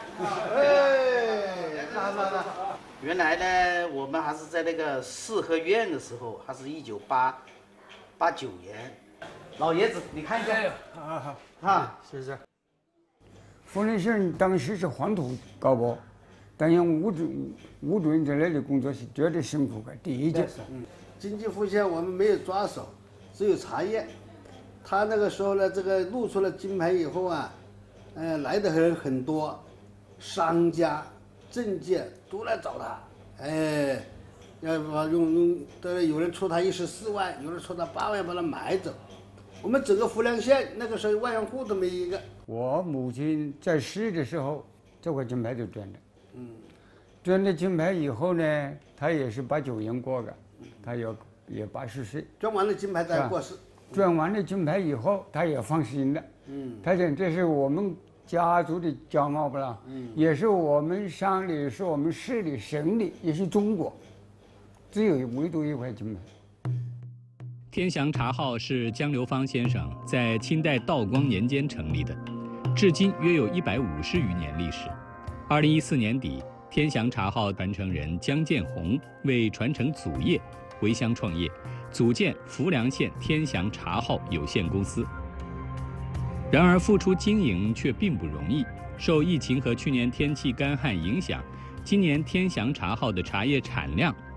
哎，来来来。原来呢，我们还是在那个四合院的时候，还是一九八八九年。老爷子，你看一下。 好好啊， 谢谢。浮梁县当时是黄土高坡，但用吴主吴主任在那里工作是绝对幸福的。第一件事， 嗯，经济复兴我们没有抓手，只有茶叶。他那个时候呢，这个露出了金牌以后啊，呃，来的人很多，商家、政界都来找他，哎，要把用用，对，有人出他一十四万，有人出他八万把他买走。我们整个浮梁县那个时候万元户都没一个。 我母亲在世的时候，这块金牌就捐了。 嗯， 捐了金牌以后呢，他也是八九年过的，他也也八十岁。 捐完了金牌再过世。 捐完了金牌以后，他也放心了。 嗯， 他讲这是我们家族的骄傲不啦？嗯，也是我们乡里，是我们市里、省里，也是中国，只有唯独一块金牌。 天祥茶号是江流芳先生在清代道光年间成立的，至今约有一百五十余年历史。二零一四年底，天祥茶号传承人江建宏为传承祖业，回乡创业，组建浮梁县天祥茶号有限公司。然而，付出经营却并不容易。受疫情和去年天气干旱影响，今年天祥茶号的茶叶产量比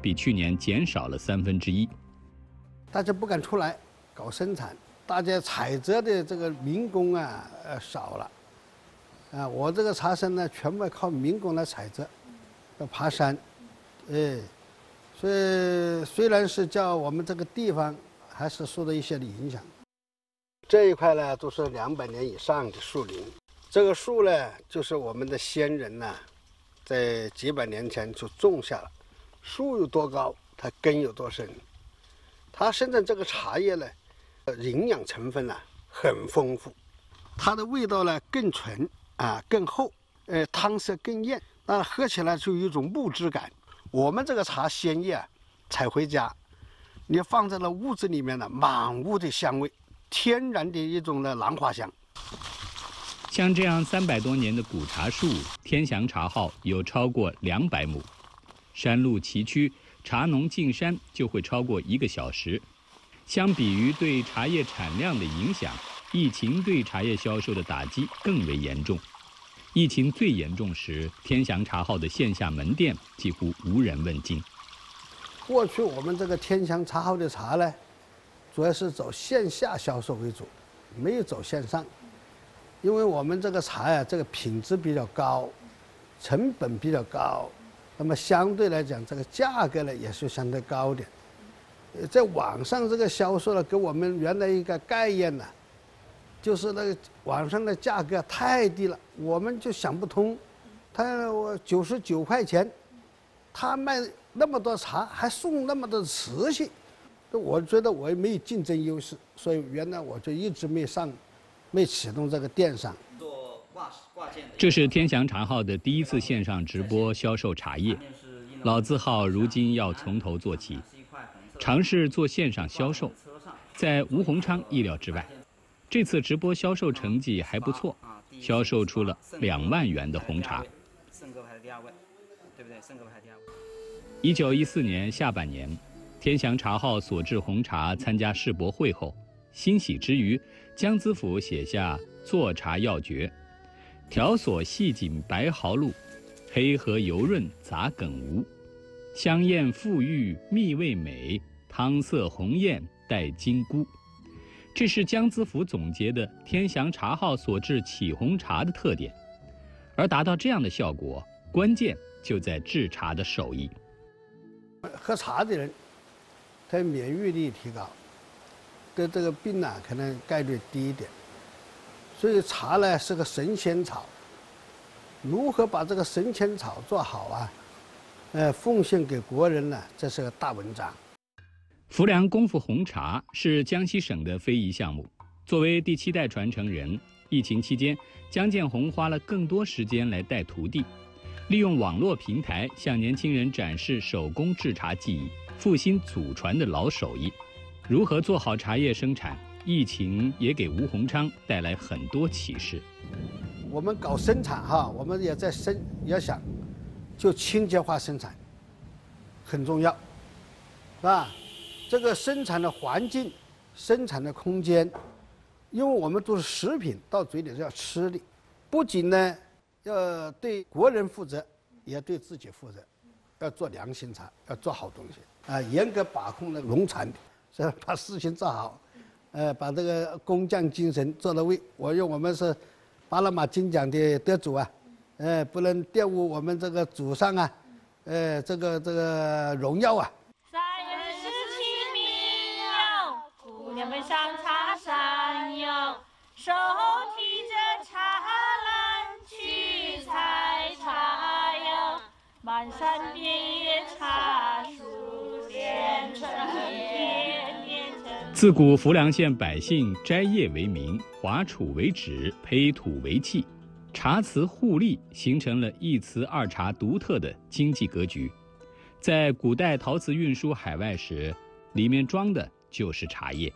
比去年减少了三分之一。 大家不敢出来搞生产，大家采摘的这个民工啊，呃少了。啊，我这个茶山呢，全部靠民工来采摘，要爬山，哎，所以虽然是叫我们这个地方还是受到一些的影响。这一块呢，都是两百年以上的树林。这个树呢，就是我们的先人呢，在几百年前就种下了。树有多高，它根有多深。它生产这个茶叶呢，营养成分呢很丰富，它的味道呢更纯啊，更厚，呃，汤色更艳，那喝起来就有一种木质感。我们这个茶鲜叶啊，采回家，你放在了屋子里面呢，满屋的香味，天然的一种的兰花香。 像这样三百多年的古茶树，天祥茶号有超过两百亩，山路崎岖，茶农进山就会超过一个小时。相比于对茶叶产量的影响，疫情对茶叶销售的打击更为严重。疫情最严重时，天祥茶号的线下门店几乎无人问津。 过去我们这个天祥茶号的茶呢，主要是走线下销售为主，没有走线上。因为我们这个茶呀，这个品质比较高，成本比较高，那么相对来讲，这个价格呢也是相对高一点。呃，在网上这个销售呢，给我们原来一个概念呢，就是那个网上的价格太低了，我们就想不通。他我九十九块钱，他卖那么多茶，还送那么多瓷器，我觉得我也没有竞争优势，所以原来我就一直没上。没启动这个电商。 这是天祥茶号的第一次线上直播销售茶叶，老字号如今要从头做起，尝试做线上销售，在吴鸿昌意料之外。这次直播销售成绩还不错，销售出了两万元的红茶。 盛哥排第二位，对不对？盛哥排第二位。 一九一四年下半年，天祥茶号所制红茶参加世博会后，欣喜之余，江资府写下做茶要诀：条索细紧白毫露，黑和油润杂梗无，香艳馥郁蜜味美，汤色红艳带金菇。这是江资府总结的天祥茶号所制起红茶的特点。而达到这样的效果，关键就在制茶的手艺。 喝茶的人，他免疫力提高。对这个病呢、啊，可能概率低一点，所以茶呢是个神仙草，如何把这个神仙草做好啊？呃，奉献给国人呢，这是个大文章。 浮梁功夫红茶是江西省的非遗项目。作为第七代传承人，疫情期间，江建红花了更多时间来带徒弟，利用网络平台向年轻人展示手工制茶技艺，复兴祖传的老手艺。如何做好茶叶生产？疫情也给吴鸿昌带来很多启示。 我们搞生产哈，我们也在生也想，就清洁化生产很重要，是吧？这个生产的环境、生产的空间，因为我们都是食品，到嘴里是要吃的，不仅呢要对国人负责，也对自己负责，要做良心茶，要做好东西啊，严格把控那个农产品。是把事情做好，呃，把这个工匠精神做到位。我用我们是巴拿马金奖的得主啊，呃，不能玷污我们这个祖上啊，呃，这个这个荣耀啊。 三月十七民谣，姑娘们上茶山哟，手提着茶篮去采茶哟，满山遍野茶树连成片。 自古浮梁县百姓摘叶为名，划杵为止，胚土为器，茶瓷互利，形成了一瓷二茶独特的经济格局。在古代陶瓷运输海外时，里面装的就是茶叶。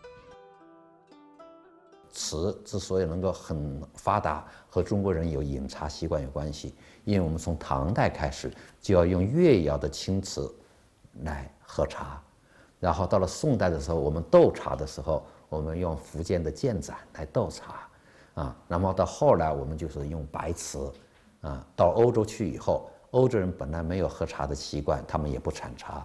瓷之所以能够很发达，和中国人有饮茶习惯有关系，因为我们从唐代开始就要用越窑的青瓷来喝茶。然后到了宋代的时候，我们斗茶的时候，我们用福建的建盏来斗茶，啊，那么到后来我们就是用白瓷，啊，到欧洲去以后，欧洲人本来没有喝茶的习惯，他们也不产茶，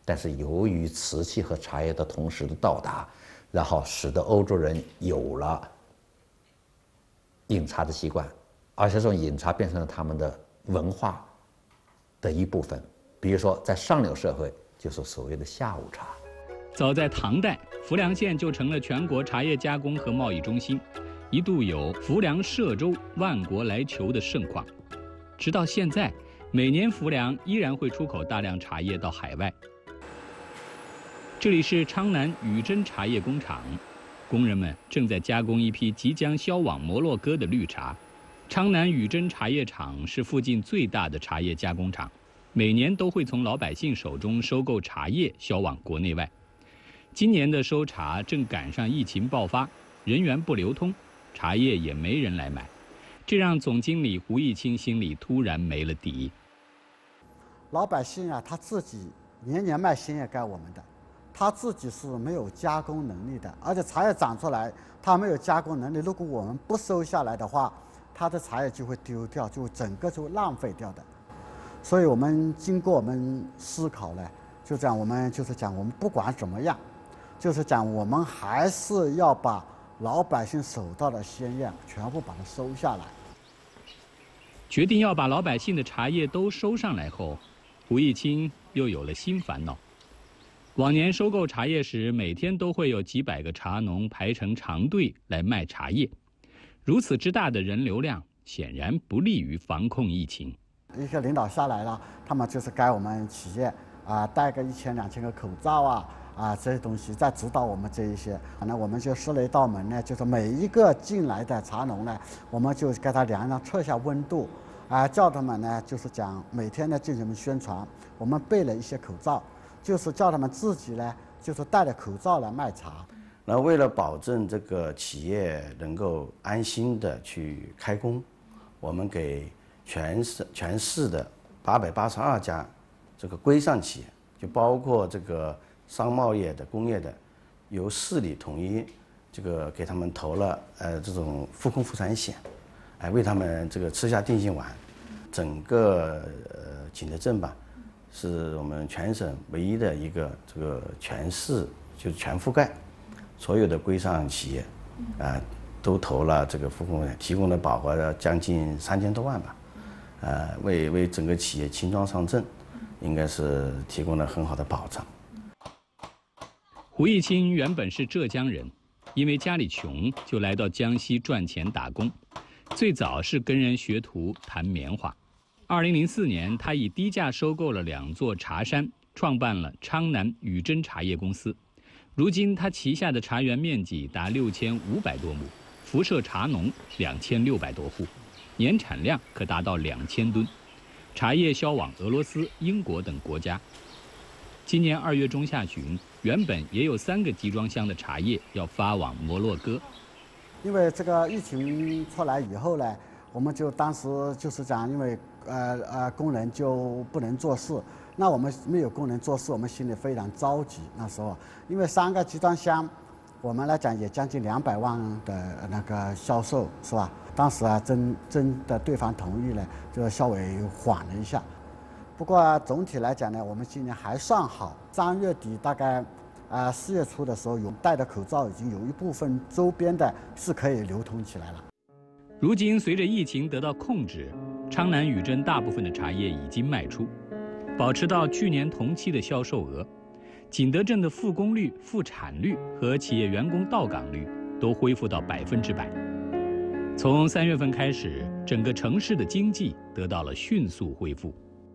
但是由于瓷器和茶叶的同时的到达，然后使得欧洲人有了饮茶的习惯，而且这种饮茶变成了他们的文化的一部分。比如说，在上流社会，就是所谓的下午茶。 早在唐代，浮梁县就成了全国茶叶加工和贸易中心，一度有浮梁摄州、万国来求的盛况。直到现在，每年浮梁依然会出口大量茶叶到海外。这里是昌南宇珍茶叶工厂，工人们正在加工一批即将销往摩洛哥的绿茶。昌南宇珍茶叶厂是附近最大的茶叶加工厂，每年都会从老百姓手中收购茶叶销往国内外。今年的收茶正赶上疫情爆发，人员不流通，茶叶也没人来买，这让总经理胡义清心里突然没了底。 老百姓啊，他自己年年卖鲜叶给我们的，他自己是没有加工能力的，而且茶叶长出来，他没有加工能力，如果我们不收下来的话，他的茶叶就会丢掉，就整个就浪费掉的。所以我们经过我们思考呢，就这样，我们就是讲，我们不管怎么样，就是讲我们还是要把老百姓手到的鲜叶全部把它收下来。 决定要把老百姓的茶叶都收上来后，胡义清又有了新烦恼。往年收购茶叶时，每天都会有几百个茶农排成长队来卖茶叶，如此之大的人流量，显然不利于防控疫情。 一些领导下来了，他们就是该我们企业啊带个一千两千个口罩啊啊这些东西，再指导我们这一些。那我们就设了一道门呢，就是每一个进来的茶农呢，我们就给他量量测一下温度，啊叫他们呢就是讲每天呢进行宣传。我们备了一些口罩，就是叫他们自己呢就是戴着口罩来卖茶。 那为了保证这个企业能够安心的去开工，我们给全市全市的八百八十二家这个规上企业，就包括这个商贸业的、工业的，由市里统一这个给他们投了呃这种复工复产险，哎为他们这个吃下定心丸。整个呃景德镇吧，是我们全省唯一的一个这个全市就是全覆盖，所有的规上企业啊、呃、都投了这个复工，提供了保额了将近三千多万吧。呃，为为整个企业轻装上阵，应该是提供了很好的保障。 胡义清原本是浙江人，因为家里穷，就来到江西赚钱打工。最早是跟人学徒弹棉花。二零零四年，他以低价收购了两座茶山，创办了昌南宇珍茶叶公司。如今，他旗下的茶园面积达六千五百多亩，辐射茶农两千六百多户。年产量可达到两千吨，茶叶销往俄罗斯、英国等国家。今年二月中下旬，原本也有三个集装箱的茶叶要发往摩洛哥。 因为这个疫情出来以后呢，我们就当时就是讲，因为呃呃工人就不能做事，那我们没有工人做事，我们心里非常着急。那时候，因为三个集装箱，我们来讲也将近两百万的那个销售，是吧？当时啊，真真的对方同意了，就稍微缓了一下。不过总体来讲呢，我们今年还算好。三月底大概啊四月初的时候，有戴的口罩已经有一部分周边的是可以流通起来了。 如今随着疫情得到控制，昌南宇珍大部分的茶叶已经卖出，保持到去年同期的销售额。景德镇的复工率、复产率和企业员工到岗率都恢复到百分之百。从三月份开始，整个城市的经济得到了迅速恢复。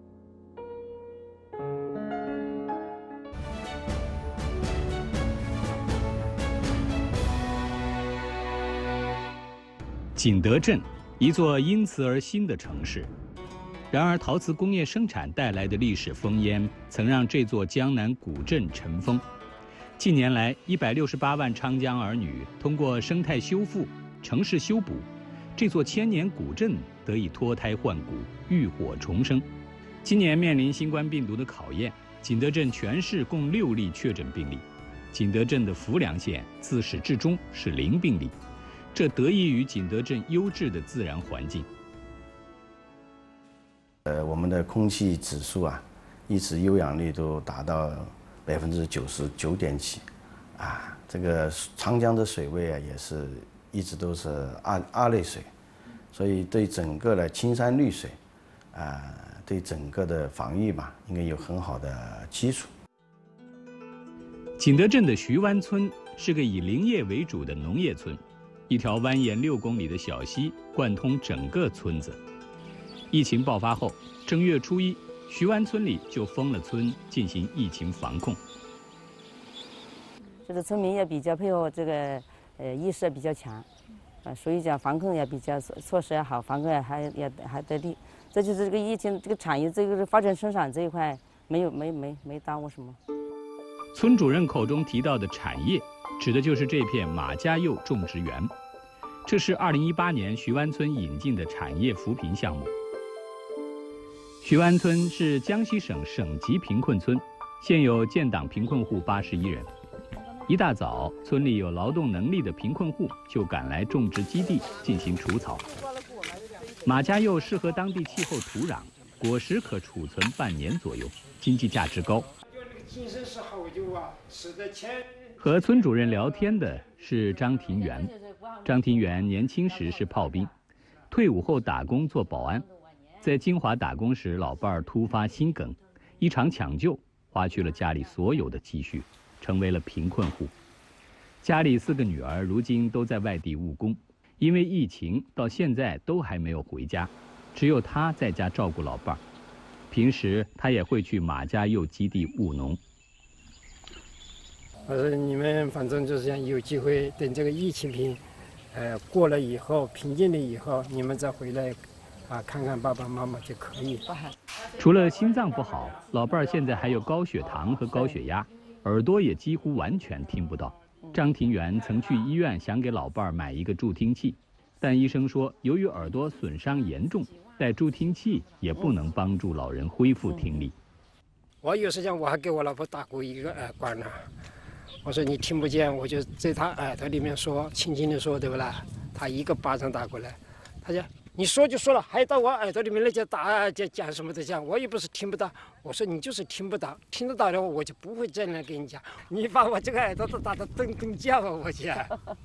景德镇，一座因此而新的城市。然而，陶瓷工业生产带来的历史烽烟，曾让这座江南古镇尘封。近年来，一百六十八万昌江儿女通过生态修复、城市修补，这座千年古镇得以脱胎换骨、浴火重生。今年面临新冠病毒的考验，景德镇全市共六例确诊病例。景德镇的浮梁县自始至终是零病例，这得益于景德镇优质的自然环境。 呃，我们的空气指数啊，一直优氧率都达到百分之九十九点几，啊，这个长江的水位啊也是一直都是二二类水，所以对整个的青山绿水，啊，对整个的防御嘛，应该有很好的基础。 景德镇的徐湾村是个以林业为主的农业村，一条蜿蜒六公里的小溪贯通整个村子。疫情爆发后，正月初一，徐湾村里就封了村，进行疫情防控。 这个村民也比较配合，这个呃意识也比较强，呃，所以讲防控也比较措施也好，防控也还也还得力。这就是这个疫情这个产业这个发展生产这一块没有没没没耽误什么。 村主任口中提到的产业，指的就是这片马家囿种植园。这是二零一八年徐湾村引进的产业扶贫项目。徐湾村是江西省省级贫困村，现有建档贫困户八十一人。一大早，村里有劳动能力的贫困户就赶来种植基地进行除草。马家囿适合当地气候土壤，果实可储存半年左右，经济价值高。和村主任聊天的是张庭元。张庭元年轻时是炮兵，退伍后打工做保安。在金华打工时，老伴儿突发心梗，一场抢救花去了家里所有的积蓄，成为了贫困户。家里四个女儿如今都在外地务工，因为疫情到现在都还没有回家，只有他在家照顾老伴儿。平时他也会去马家囿基地务农。 我说你们反正就是想有机会，等这个疫情平，呃过了以后，平静了以后，你们再回来，啊看看爸爸妈妈就可以。 除了心脏不好，老伴儿现在还有高血糖和高血压，耳朵也几乎完全听不到。张庭元曾去医院想给老伴儿买一个助听器，但医生说由于耳朵损伤严重，带助听器也不能帮助老人恢复听力。 我有时间我还给我老婆打过一个耳光呢。我说你听不见，我就在他耳朵里面说，轻轻的说，对不啦？他一个巴掌打过来，他讲你说就说了，还到我耳朵里面来讲打讲讲什么的讲，我也不是听不到。我说你就是听不到，听得到的话我就不会这样跟你讲。你把我这个耳朵都打得噔噔叫啊！我讲，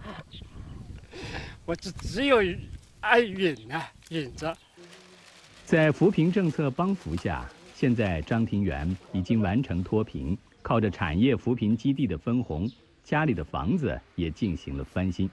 我只只有爱忍啊，忍着。 在扶贫政策帮扶下，现在张庭元已经完成脱贫。靠着产业扶贫基地的分红，家里的房子也进行了翻新。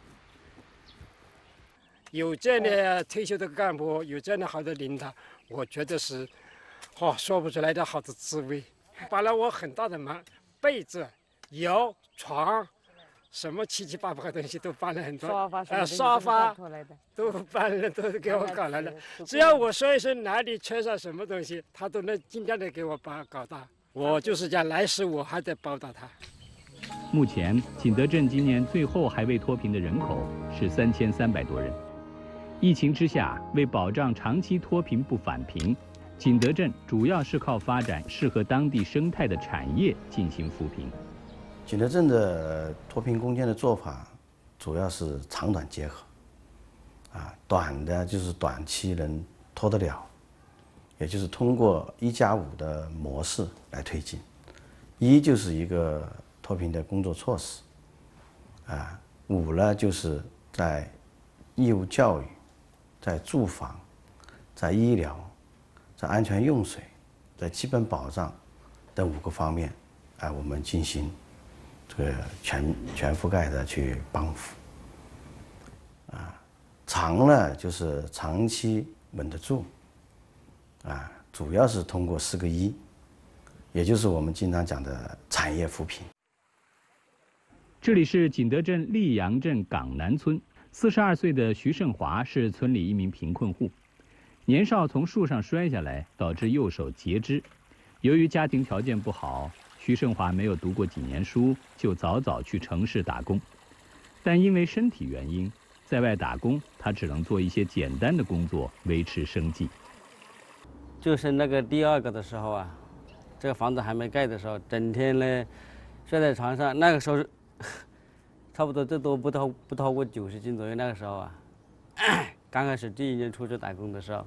有这样的退休的干部，有这样的好的领导，我觉得是，哦，说不出来的好的滋味。帮了我很大的忙，被子、油、床，什么七七八八的东西都搬了很多。沙发，呃，沙发都搬了，都给我搞来了。只要我说一声哪里缺少什么东西，他都能尽量的给我把搞大。我就是讲，来时我还得报答他。 目前，景德镇今年最后还未脱贫的人口是三千三百多人。疫情之下，为保障长期脱贫不返贫，景德镇主要是靠发展适合当地生态的产业进行扶贫。 景德镇的脱贫攻坚的做法，主要是长短结合。啊，短的就是短期能脱得了。也就是通过一加五的模式来推进，一就是一个脱贫的工作措施，啊，五呢就是在义务教育、在住房、在医疗、在安全用水、在基本保障等五个方面，啊，我们进行这个全全覆盖的去帮扶，啊，长呢就是长期稳得住。啊，主要是通过四个一，也就是我们经常讲的产业扶贫。 这里是景德镇溧阳镇港南村，四十二岁的徐胜华是村里一名贫困户，年少从树上摔下来，导致右手截肢。由于家庭条件不好，徐胜华没有读过几年书，就早早去城市打工。但因为身体原因，在外打工，他只能做一些简单的工作维持生计。 就是那个第二个的时候啊，这个房子还没盖的时候，整天呢睡在床上。那个时候差不多最多不超不超过九十斤左右。那个时候啊，刚开始第一年出去打工的时候，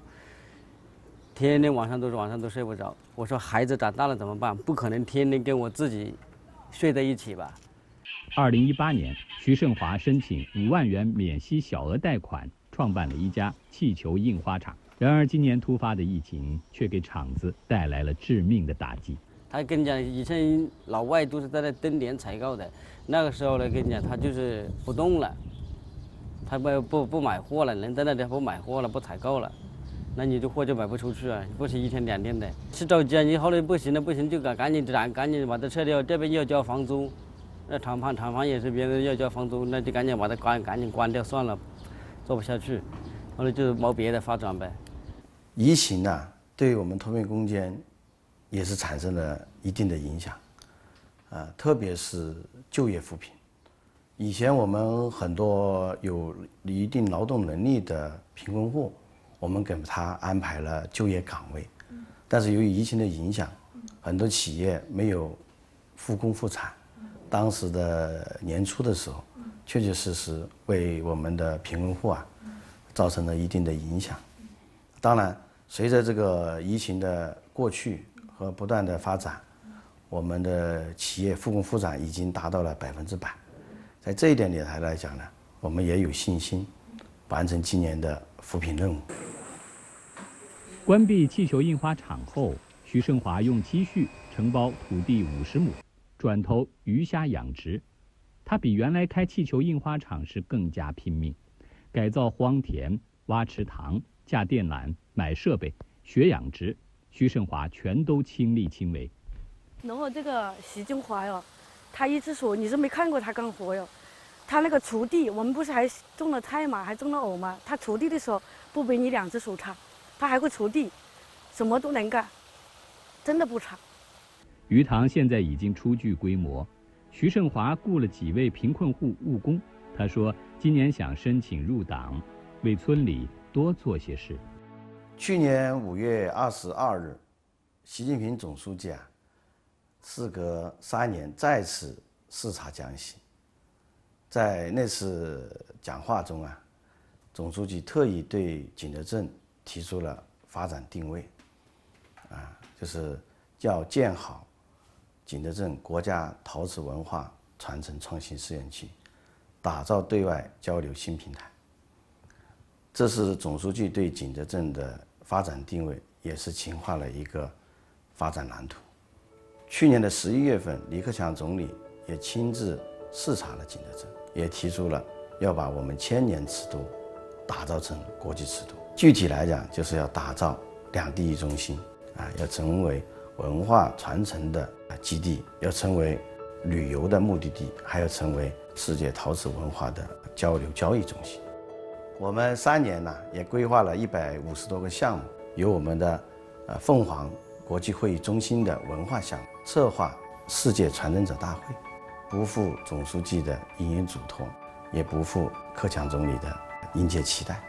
天天晚上都是晚上都睡不着。我说孩子长大了怎么办？不可能天天跟我自己睡在一起吧。 二零一八年，徐胜华申请五万元免息小额贷款，创办了一家气球印花厂。然而，今年突发的疫情却给厂子带来了致命的打击。 他跟你讲，以前老外都是在那蹲点采购的，那个时候呢，跟你讲，他就是不动了，他不不不买货了，人在那里不买货了，不采购了，那你的货就卖不出去啊，不是一天两天的，是着急啊！你后来不行了，不行就赶赶紧赶赶紧把它撤掉，这边要交房租，那厂房厂房也是别人要交房租，那就赶紧把它关赶紧关掉算了，做不下去，后来就谋别的发展呗。 疫情呢、啊，对我们脱贫攻坚也是产生了一定的影响，啊，特别是就业扶贫。以前我们很多有一定劳动能力的贫困户，我们给他安排了就业岗位，但是由于疫情的影响，很多企业没有复工复产。当时的年初的时候，确确实实为我们的贫困户啊造成了一定的影响。当然，随着这个疫情的过去和不断的发展，我们的企业复工复产已经达到了百分之百。在这一点里来讲呢，我们也有信心完成今年的扶贫任务。 关闭气球印花厂后，徐胜华用积蓄承包土地五十亩，转投鱼虾养殖。他比原来开气球印花厂时更加拼命，改造荒田、挖池塘、架电缆、买设备、学养殖，徐胜华全都亲力亲为。 然后这个徐金华哟，他一直说你是没看过他干活哟。他那个锄地，我们不是还种了菜嘛，还种了藕嘛。他锄地的时候不比你两只手差，他还会锄地，什么都能干，真的不差。 鱼塘现在已经初具规模，徐胜华雇了几位贫困户务工。他说，今年想申请入党，为村里多做些事。 去年五月二十二日，习近平总书记啊，事隔三年再次视察江西。在那次讲话中啊，总书记特意对景德镇提出了发展定位，啊，就是要建好景德镇国家陶瓷文化传承创新试验区，打造对外交流新平台。这是总书记对景德镇的发展定位，也是强化了一个发展蓝图。去年的十一月份，李克强总理也亲自视察了景德镇，也提出了要把我们千年尺度打造成国际尺度。具体来讲，就是要打造两地一中心啊，要成为文化传承的基地，要成为旅游的目的地，还要成为世界陶瓷文化的交流交易中心。我们三年呢，也规划了一百五十多个项目，有我们的呃凤凰国际会议中心的文化项目，策划世界传承者大会，不负总书记的殷殷嘱托，也不负克强总理的殷切期待。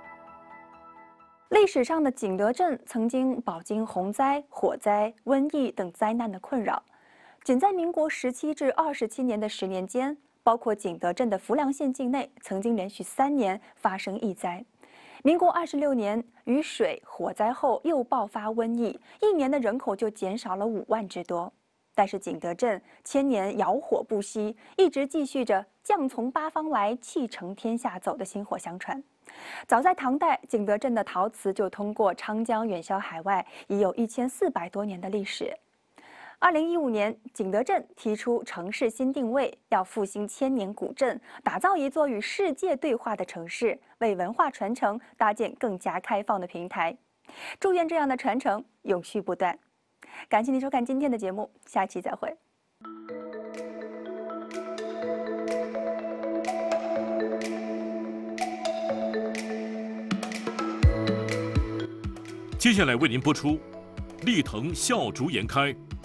历史上的景德镇曾经饱经洪灾、火灾、瘟疫等灾难的困扰，仅在民国十七至二十七年的十年间，包括景德镇的浮梁县境内，曾经连续三年发生疫灾。民国二十六年雨水火灾后又爆发瘟疫，一年的人口就减少了五万之多。但是景德镇千年窑火不熄，一直继续着将从八方来，气承天下走的薪火相传。早在唐代，景德镇的陶瓷就通过昌江远销海外，已有一千四百多年的历史。二零一五年，景德镇提出城市新定位，要复兴千年古镇，打造一座与世界对话的城市，为文化传承搭建更加开放的平台。祝愿这样的传承永续不断。感谢您收看今天的节目，下期再会。 接下来为您播出《立腾笑逐颜开》